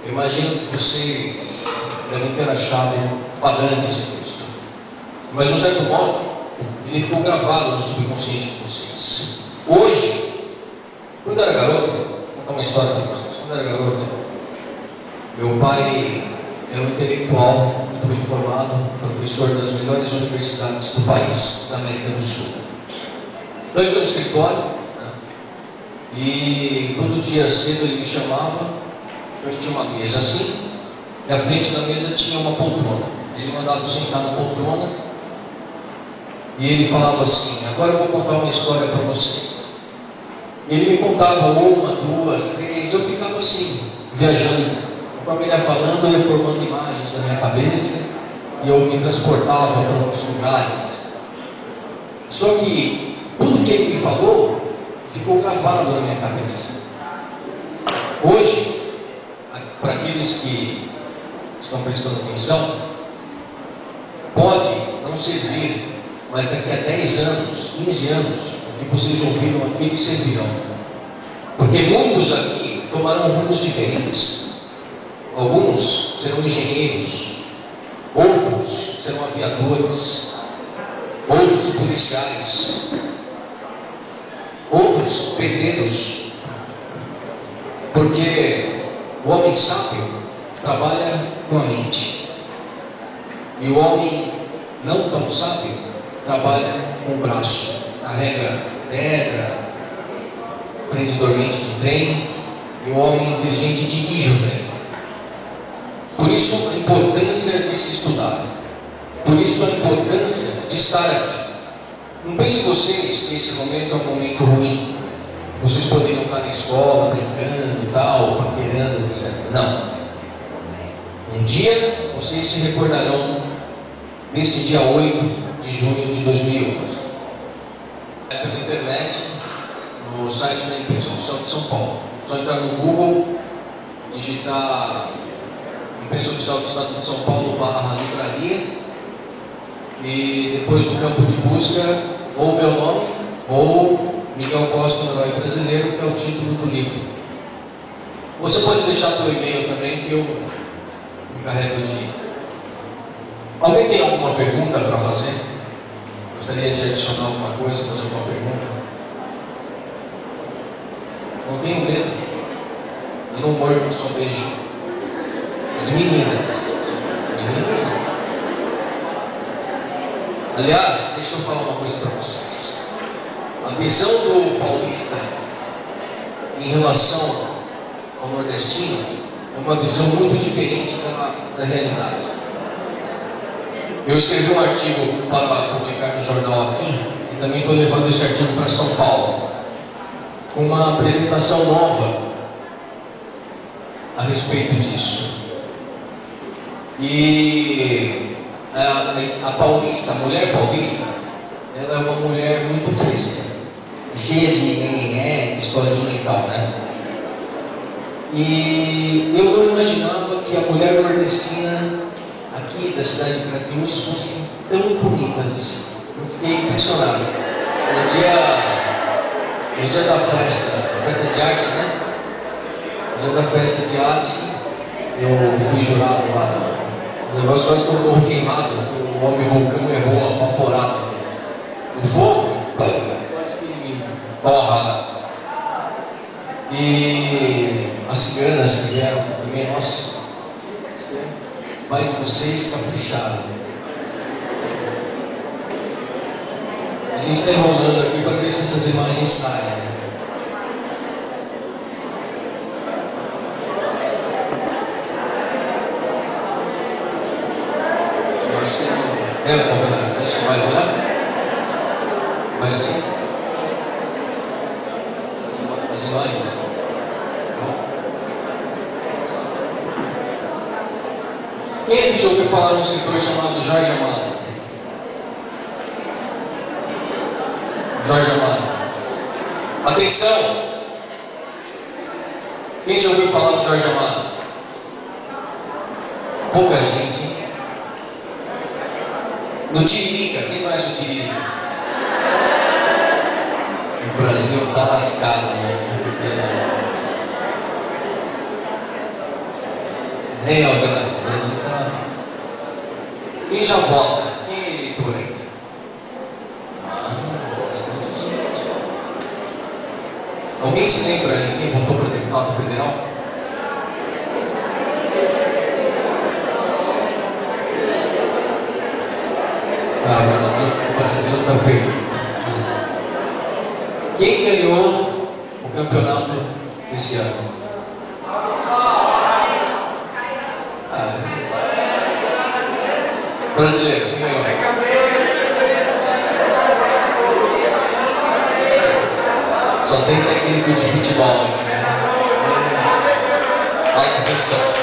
Eu imagino que vocês devem ter achado padrões esse texto, mas de um certo modo ele ficou gravado no subconsciente de vocês. Hoje, quando eu era garoto, vou contar uma história para vocês. Quando eu era garoto, meu pai é um intelectual muito bem formado, professor das melhores universidades do país, da América do Sul. Então eu tinha um escritório, né? E todo dia cedo ele me chamava. A gente tinha uma mesa assim, e à frente da mesa tinha uma poltrona. Ele mandava eu sentar na poltrona e ele falava assim: agora eu vou contar uma história para você. Ele me contava uma, duas, três, eu ficava assim, viajando. Conforme ele ia falando, eu ia formando imagens na minha cabeça e eu me transportava para outros lugares. Só que tudo que ele me falou ficou gravado na minha cabeça. Hoje, para aqueles que estão prestando atenção, pode não servir, mas daqui a 10 anos, 15 anos, o que vocês ouviram aqui servirão. Porque muitos aqui tomarão rumos diferentes. Alguns serão engenheiros, outros serão aviadores, outros policiais, outros pedreiros, porque o homem sábio trabalha com a mente e o homem não tão sábio trabalha com o braço, carrega pedra, prende dormente de trem, e o homem inteligente dirige o trem. Por isso a importância de se estudar, por isso a importância de estar aqui. Não pense vocês que esse momento é um momento ruim. Vocês poderiam estar na escola, brincando e tal, paquerando, etc. Não. Um dia, vocês se recordarão desse dia 8 de junho de 2011. Pela internet, no site da Imprensa Oficial de São Paulo. Só entrar no Google, digitar Imprensa Oficial do Estado de São Paulo /livraria e depois no campo de busca, ou meu nome, ou Miguel Costa, um herói brasileiro, que é o título do livro. Você pode deixar seu e-mail também, que eu me carrego de... Alguém tem alguma pergunta para fazer? Gostaria de adicionar alguma coisa, fazer alguma pergunta? Não tenho medo. Eu não mordo, só beijo. As meninas. Meninas não. Aliás, deixa eu falar uma coisa para vocês. A visão do paulista em relação ao nordestino é uma visão muito diferente da realidade. Eu escrevi um artigo para publicar no jornal aqui e também estou levando esse artigo para São Paulo, com uma apresentação nova a respeito disso. E a paulista, a mulher paulista, ela é uma mulher muito fresca, cheia de neném, de historinha e tal, né? E eu não imaginava que a mulher nordestina aqui da cidade de Crateús fosse tão bonitas assim. Eu fiquei impressionado. No dia da festa de arte, né? No dia da festa de arte, eu fui jurado lá. O negócio quase que eu morro queimado, o homem vulcão errou a apaforada. O fogo, quase que me borra. E as ciganas que vieram também, nossa, mas vocês capricharam. A gente está enrolando aqui para ver se essas imagens saem. Né? Acho que vai rolar? Vai ser? As imagens? Quem a gente ouviu falar num escritor chamado Jorge Amado? Jorge Amado. Atenção! Quem já ouviu falar do Jorge Amado? Pouca gente. No Tiririca, quem conhece o Tiririca? O Brasil está lascado, né? Nem alguém. Quem já vota? Quem é eleitor aí? Alguém se lembra aí quem votou para deputado federal? O Brasil está feito. Quem ganhou o campeonato esse ano? Brasileiro, quem ganhou? Só tem técnico de futebol aqui, né? Alta pressão.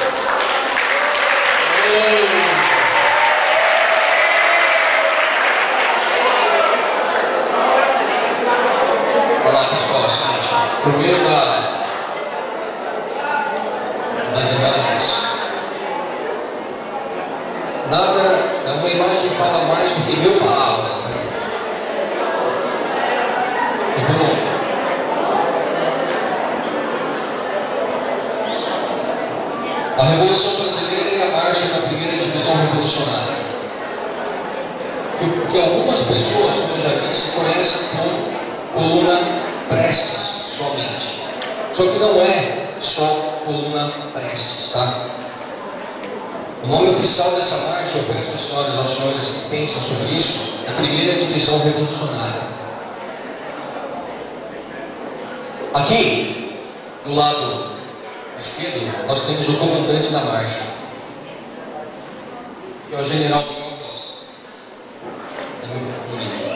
Olha lá, pessoal, gente, por meio das imagens, nada, uma imagem fala mais do que 1000 palavras, né? Então, a Revolução Brasileira é a marcha da primeira divisão revolucionária, que algumas pessoas, como eu já disse, conhecem como Coluna Prestes somente. Só que não é só Coluna Prestes, tá? O nome oficial dessa marcha, eu peço às senhoras e aos senhores que pensam sobre isso, é a primeira divisão revolucionária. Aqui, do lado esquerdo, nós temos o comandante da marcha, que é o general Miguel Costa. É muito bonito.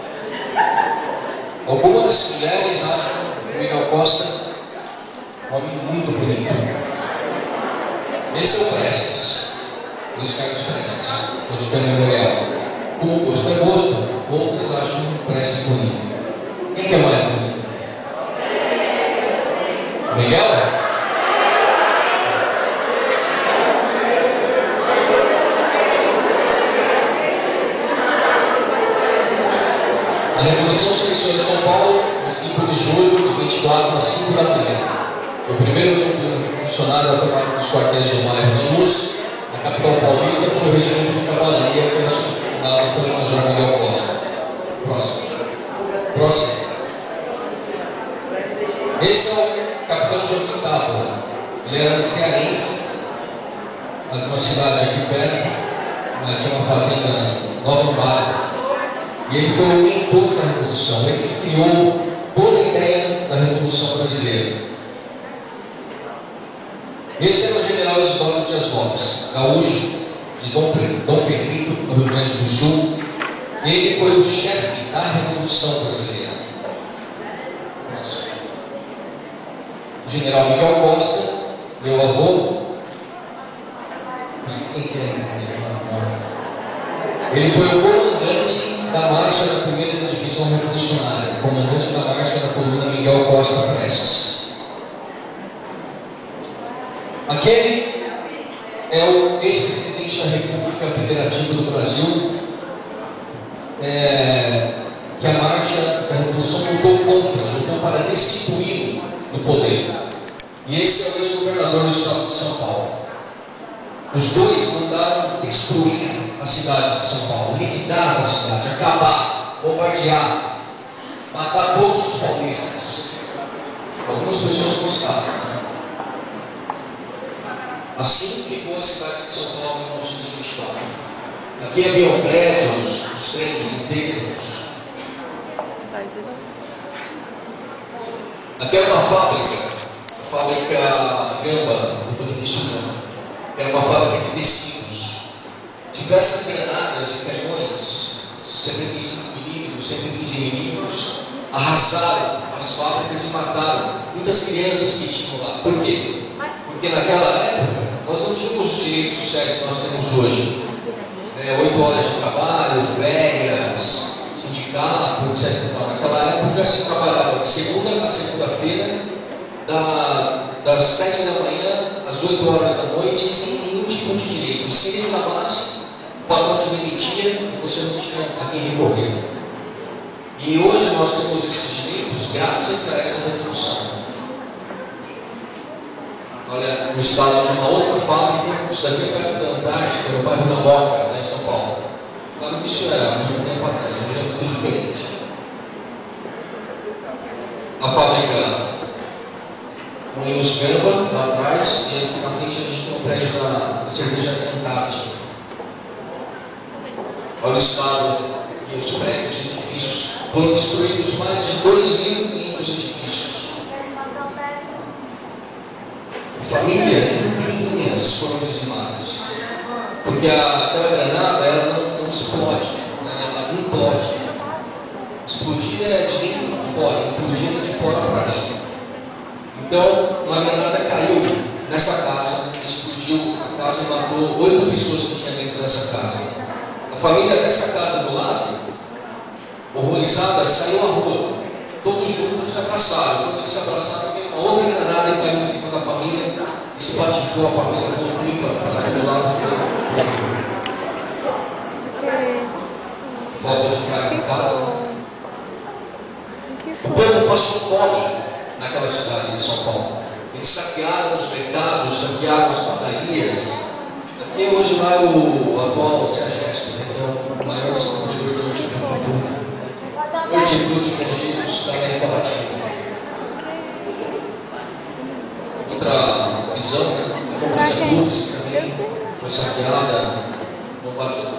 Algumas mulheres acham o Miguel Costa um homem muito bonito. Esse é o Prestes, Luiz Carlos Prestes, o de memorial. Como o gosto é gosto, outros acham o Prestes bonito. Quem que é mais bonito? Miguel? A Revolução se iniciou em São Paulo, no 5 de julho, de 24 às 5 da manhã. O primeiro grupo revolucionário a tomar os quartéis do bairro da Luz, na capital paulista, foi o regimento de cavalaria, que era fundado pelo Major Miguel Costa. Próximo. Esse é o capitão Joaquim Távola. Ele era cearense, de uma cidade aqui perto, tinha uma fazenda Nova Barra. E ele foi o mentor da Revolução, ele criou toda a ideia da Revolução Brasileira. Esse era o general Oswaldo Dias Lopes, gaúcho de Dom Pedrito, no Rio Grande do Sul. Ele foi o chefe da Revolução Brasileira. O general Miguel Costa, meu avô, ele foi o comandante da marcha da primeira divisão revolucionária, comandante da marcha da coluna Miguel Costa Prestes. Aquele é o ex-presidente da República Federativa do Brasil, que a marcha da Revolução lutou contra, lutou para destituí-lo do poder. E esse é o ex-governador do estado de São Paulo. Os dois mandaram destruir a cidade de São Paulo, liquidar a cidade, acabar, bombardear, matar todos os paulistas. Algumas pessoas gostaram. Assim ficou a cidade de São Paulo em 1924. Aqui haviam prédios, os trens inteiros. Aqui era uma fábrica Gamba, doutor Cristiano. Era uma fábrica de tecidos. Diversas granadas e canhões, 75mm, 115mm, arrasaram as fábricas e mataram muitas crianças que tinham lá. Por quê? Porque naquela época nós não tínhamos os direitos sociais que nós temos hoje. 8 horas de trabalho, férias, sindicato, etc. Então, naquela época se trabalhava de segunda a segunda-feira, das 7 da manhã às 8 horas da noite, sem nenhum tipo de direito. E se ele reclamasse, o patrão te demitia e você não tinha a quem recorrer. E hoje nós temos esses direitos graças a essa revolução. olha, no estado de uma outra fábrica, isso aqui é perto da Antártica, no bairro da Moca, né, em São Paulo. Claro que isso era muito tempo atrás, hoje é muito diferente. A fábrica Moinhos Gamba, lá atrás, e aqui na frente a gente tem um prédio da cervejaria Antártica. Olha o estado que os prédios e edifícios foram destruídos, mais de 2.500 edifícios. Famílias inteirinhas foram dizimadas. Porque aquela granada ela não explode, né? Ela implode. Explodir é de dentro para fora, implodir é de fora para dentro. Então, uma granada caiu nessa casa, explodiu a casa e matou 8 pessoas que tinham dentro dessa casa. A família dessa casa do lado, horrorizada, saiu à rua. Todos juntos se abraçaram. Quando eles se abraçaram, veio uma outra granada e caiu em cima da família e se batifou a família com pipa para todo lado. Volta de trás de casa. O povo passou fome naquela cidade de São Paulo. Eles saquearam os mercados, saquearam as padarias. Aqui hoje lá é o atual CEAGESP, que é o maior distribuidor de hortifruti de energéticos da América Latina. Outra visão, né? A companhia Lux também foi saqueada no Brasil.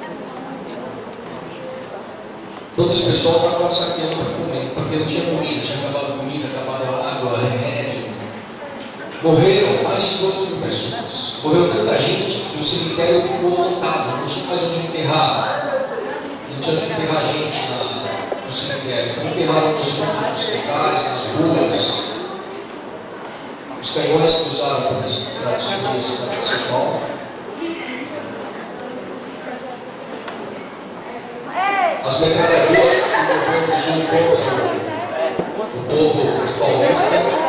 Todo esse pessoal estava saqueando para comer, porque não tinha comida, tinha acabado a comida, acabado a água, remédio. Morreram mais de 2.000 pessoas. Morreu tanta gente que o cemitério ficou lotado, não tinha mais onde enterrar. Não tinha onde enterrar gente no cemitério. Então enterraram nos fundos dos hospitais, nas ruas. Os canhões que usaram para destruir a cidade de São Paulo. As metralhadoras que o governo sul contra o povo paulista.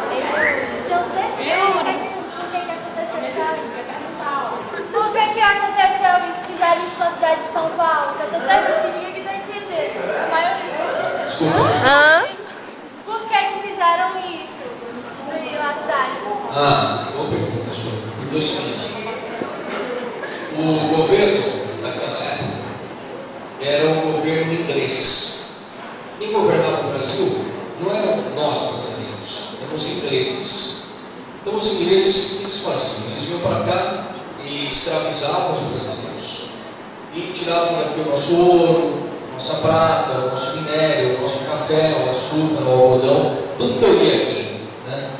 Por que aconteceu e fizeram isso na cidade de São Paulo? Eu tenho certeza que ninguém aqui está entendendo. A maioria não entendeu. Por que fizeram isso? Destruíram a cidade? Boa pergunta, senhor. Porque é o seguinte: o governo daquela época era um governo inglês. Quem governava o Brasil não eram nós brasileiros, eram os ingleses. Então os ingleses, o que eles faziam? Eles vinham para cá e escravizavam os brasileiros e tiravam daqui o nosso ouro, nossa prata, o nosso minério, o nosso café, o açúcar, o algodão, tudo que eu li aqui, né?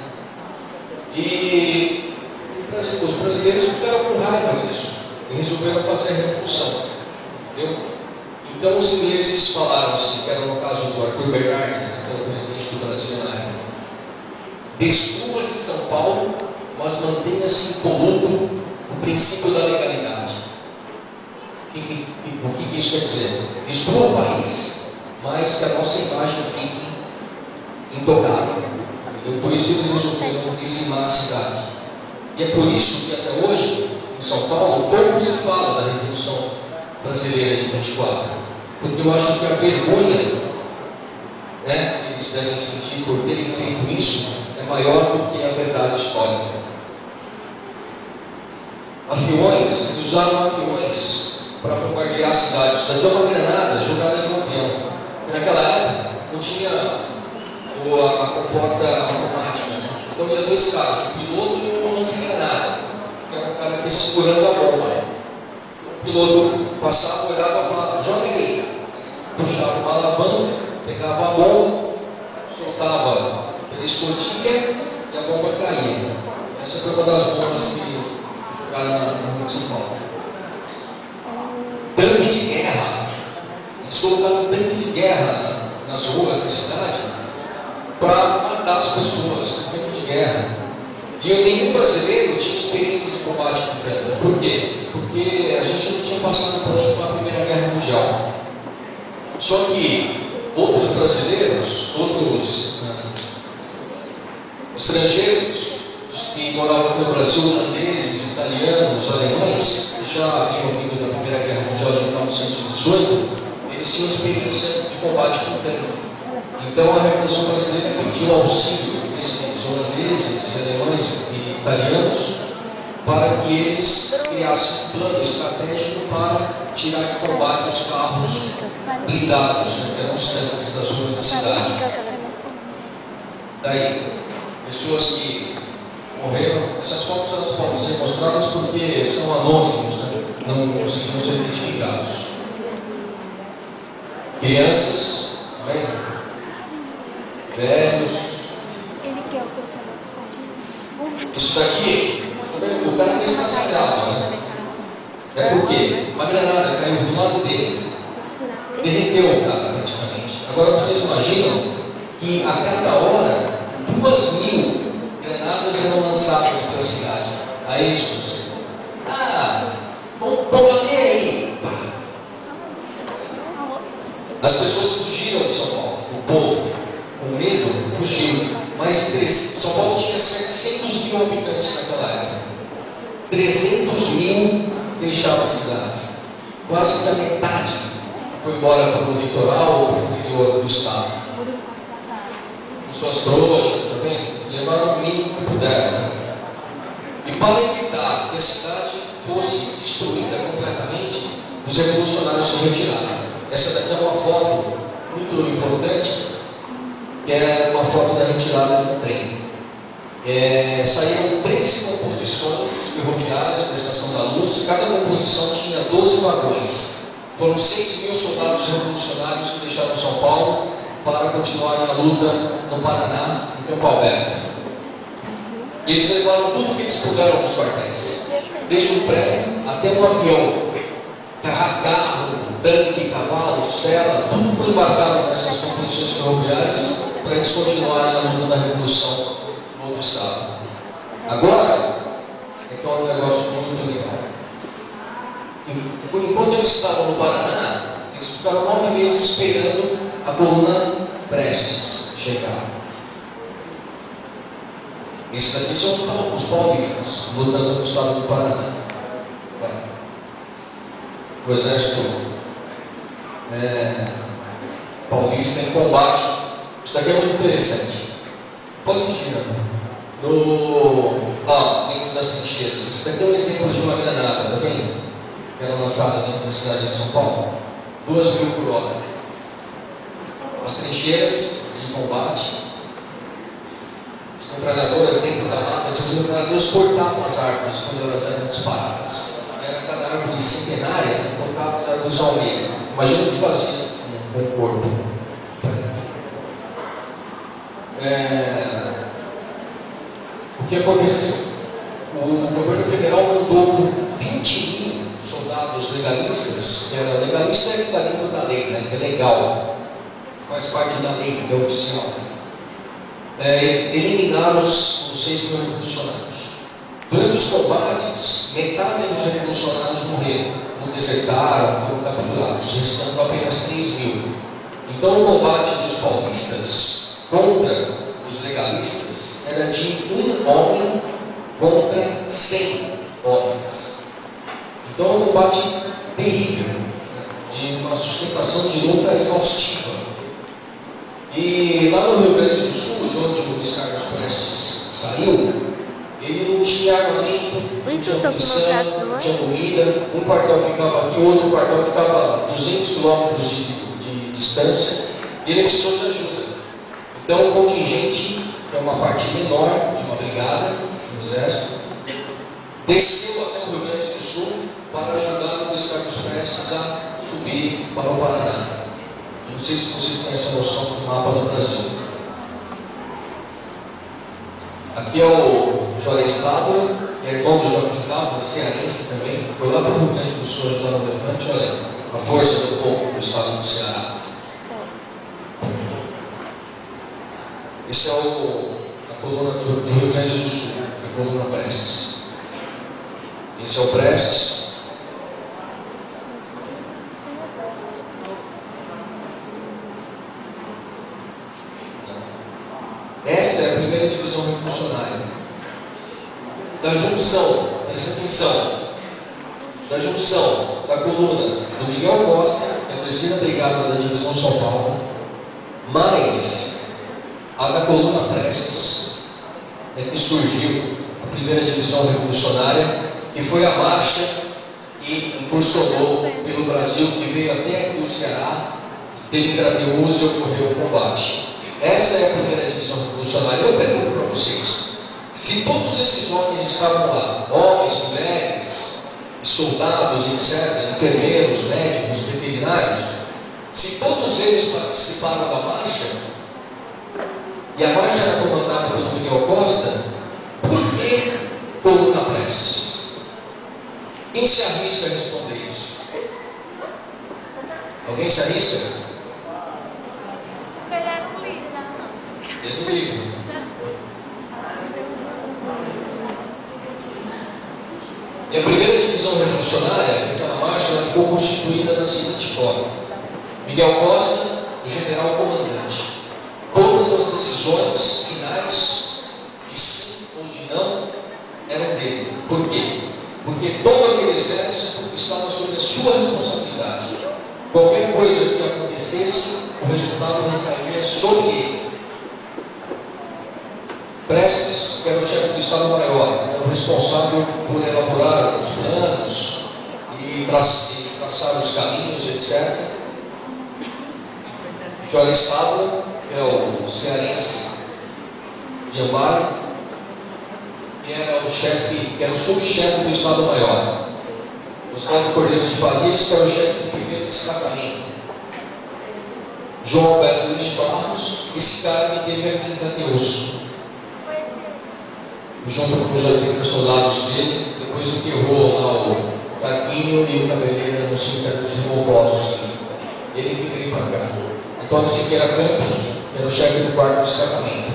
E os brasileiros ficaram com raiva disso e resolveram fazer a revolução. Entendeu? Então os ingleses falaram assim, que era no caso do Arthur Bernardes, que era o presidente do Brasil na época: destrua-se São Paulo, mas mantenha-se incoluto o princípio da legalidade. O que isso quer dizer? Destrua o país, mas que a nossa imagem fique intocável. E por isso eles resolveram dizimar a cidade. E é por isso que até hoje, em São Paulo, pouco se fala da Revolução Brasileira de 24. Porque eu acho que a vergonha, né, que eles devem sentir por terem feito isso é maior do que a verdade histórica. Aviões, eles usaram aviões para bombardear a cidade. Isso daqui é uma granada jogada de um avião. E naquela época não tinha a comporta automática. Então ia 2 caras, o piloto e um lance-granada, que era o cara que segurando a bomba. O piloto passava, olhava e falava: joga aí. Puxava uma alavanca, pegava a bomba, soltava pela escotilha e a bomba caía. Essa foi uma das bombas que jogaram no São Paulo. Tanque de guerra. Eles colocaram um tanque de guerra nas ruas da cidade para matar as pessoas, um tanque de guerra. E nenhum brasileiro tinha experiência de combate com pedra. Por quê? Porque a gente não tinha passado por aí com a Primeira Guerra Mundial. Só que outros brasileiros, outros estrangeiros que moravam no Brasil, holandeses, italianos, alemães, que já haviam vindo da Primeira Guerra Mundial de 1918, eles tinham experiência de combate com tanque. Então a Revolução Brasileira pediu auxílio desses holandeses, alemães e italianos, para que eles criassem um plano estratégico para tirar de combate os carros blindados, que eram os tanques das ruas da cidade. Daí, pessoas que morreram, essas fotos elas podem ser mostradas porque são anônimos, né? Não conseguimos ser identificados. Crianças, né? Velhos. Isso daqui, o cara não está estragado, né? É porque uma granada caiu do lado dele, derreteu o cara praticamente. Agora vocês imaginam que a cada hora 2.000 granadas eram lançadas pela cidade. Aí Jesus, vamos aí. As pessoas fugiram de São Paulo, o povo, com medo, fugiu. Mas São Paulo tinha 700.000 habitantes naquela época. 300.000 deixaram a cidade. Quase que a metade foi embora para o litoral ou para o interior do estado. Com suas trouxas, tá vendo? Levaram o mínimo que puderam. E para evitar que a cidade fosse destruída completamente, os revolucionários se retiraram. Essa daqui é uma foto muito importante, que é uma foto da retirada do trem. Saíram 13 composições ferroviárias da Estação da Luz, cada composição tinha 12 vagões. Foram 6.000 soldados revolucionários que deixaram São Paulo para continuarem a luta no Paraná, em Campo Aberto. E eles levaram tudo o que eles puderam dos quartéis, desde o trem até o avião, carro, tanque, cavalo, cela, tudo foi embarcado nessas composições ferroviárias para eles continuarem a luta da revolução no outro estado. Agora, é que é um negócio muito legal. Enquanto eles estavam no Paraná, eles ficaram 9 meses esperando a coluna Prestes chegar. Esses aqui são os paulistas lutando no estado do Paraná. O exército paulista em combate. Isso daqui é muito interessante. Pode girar. Dentro das trincheiras. Isso daqui é um exemplo de uma granada, tá vendo? Que era lançada dentro da cidade de São Paulo. 2.000 por hora. As trincheiras de combate. As metralhadoras dentro da mata. Essas metralhadoras cortavam as árvores quando elas eram disparadas. Era cada árvore centenária, colocava as árvores ao meio. Imagina o que fazia com o corpo. O que aconteceu? O governo federal mandou 20.000 soldados legalistas, que era legalista é da língua da lei, né, que é legal, faz parte da lei, que é oficial. Eliminar os 6.000 revolucionários. Durante os combates, metade dos revolucionários morreram, não desertaram, foram capturados, restando apenas 3.000. Então, o combate dos paulistas contra os legalistas era de um homem contra 100 homens. Então, é um combate terrível, de uma sustentação de luta exaustiva. E lá no Rio Grande do Sul, de onde o Luiz Carlos Prestes saiu, ele não tinha armamento, não tinha munição, não tinha comida. Um quartel ficava aqui, o outro quartel ficava a 200 quilômetros de distância. E ele precisou de ajuda. Então, o contingente, que é uma parte menor de uma brigada no exército, desceu até o Rio Grande do Sul para ajudar o Luiz Carlos Prestes a subir para o Paraná. Não sei se vocês conhecem a noção do mapa do Brasil. Aqui é o Juarez Távora, que é irmão do Joaquim Távora, cearense também. Foi lá para o Rio Grande do Sul ajudar no levante. Olha a força do povo do estado do Ceará. Esse é a coluna do Rio Grande do Sul, a coluna Prestes. Esse é o Prestes. Essa é a primeira divisão revolucionária. Da junção, presta atenção, da junção da coluna do Miguel Costa, que é a terceira brigada da divisão São Paulo, mais a da coluna Prestes, é que surgiu a primeira divisão revolucionária, que foi a marcha que impulsionou pelo Brasil, que veio até aqui o Ceará, teve Crateús e ocorreu o combate. Essa é a primeira divisão revolucionária. Eu pergunto para vocês, se todos esses homens estavam lá, homens, mulheres, soldados, etc., enfermeiros, médicos, veterinários, se todos eles participaram da marcha, e a marcha era comandada pelo Miguel Costa, por que Coluna Prestes? Quem se arrisca a responder isso? Alguém se arrisca? Ele era um líder, não? Ele é um líder. E a primeira divisão revolucionária, aquela marcha, ela ficou constituída da seguinte forma: Miguel Costa, o general comandante. Todas as decisões finais, de sim ou de não, eram dele. Por quê? Porque todo aquele exército estava sob a sua responsabilidade. Qualquer coisa que acontecesse, o resultado recairia sobre ele. Prestes, que era o chefe do Estado-Maior, era o responsável por elaborar os planos e traçar os caminhos, etc. Jorge Estado, que é o cearense de Amparo, que era o chefe, que era o subchefe do Estado-Maior. Gustavo Cordeiro de Farias, que era o chefe do primeiro destacamento. João Alberto Luiz Barros, esse cara que teve aqui em Crateús. Junto com os 80 soldados dele, depois enterrou lá o Caquinho e o Cabeleira no cemitério dos Revoltosos aqui. Ele que veio para cá. Antônio Siqueira Campos, que era o chefe do quarto destacamento.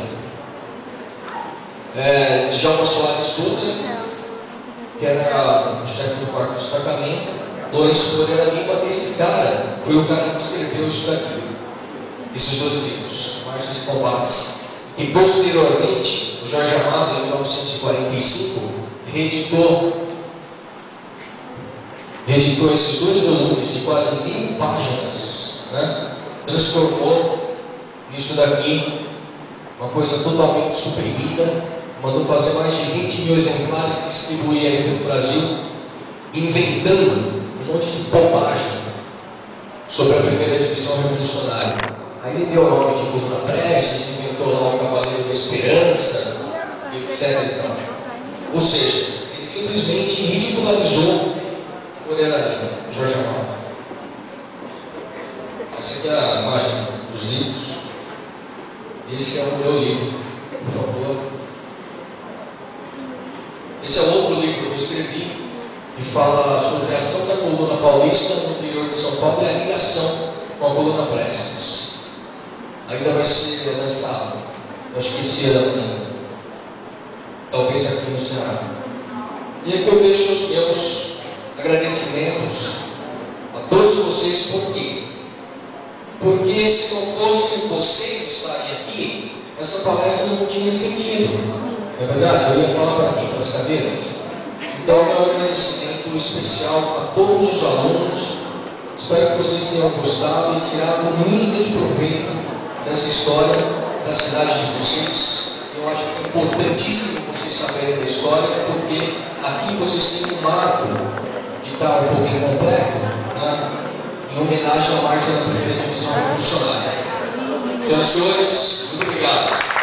Djalma Soares Dutra, que era o chefe do quarto destacamento. Lourenço Moreira Lima, esse cara foi o cara que escreveu isso daqui. Esses dois livros, Marchas e Combates. E posteriormente, o Jorge Amado, em 1945, reeditou esses dois volumes de quase 1000 páginas, né? Transformou isso daqui uma coisa totalmente suprimida, mandou fazer mais de 20 mil exemplares e distribuir aí pelo Brasil, inventando um monte de bobagem sobre a primeira divisão revolucionária. Aí ele deu o nome de Coluna Prestes, inventou lá o Cavaleiro da Esperança, etc. Ou seja, ele simplesmente ridicularizou Moreira Lima, Jorge Amado. Essa aqui é a imagem dos livros. Esse é o meu livro, por favor. Esse é outro livro que eu escrevi, que fala sobre a ação da coluna paulista no interior de São Paulo e a ligação com a Coluna Prestes. Ainda vai ser lançado, acho que esse ano ainda, talvez aqui no Ceará. E aqui eu deixo os meus agradecimentos a todos vocês. Por quê? Porque se não fossem vocês estarem aqui, essa palestra não tinha sentido. Não é verdade? Eu ia falar para mim, para as cadeiras. Então, meu agradecimento especial a todos os alunos. Espero que vocês tenham gostado e tirado o mínimo de proveito dessa história da cidade de vocês. Eu acho que é importantíssimo vocês saberem da história, porque aqui vocês têm um marco que está um pouco incompleto, né, em homenagem à marcha da primeira divisão revolucionária. Senhoras e senhores, muito obrigado.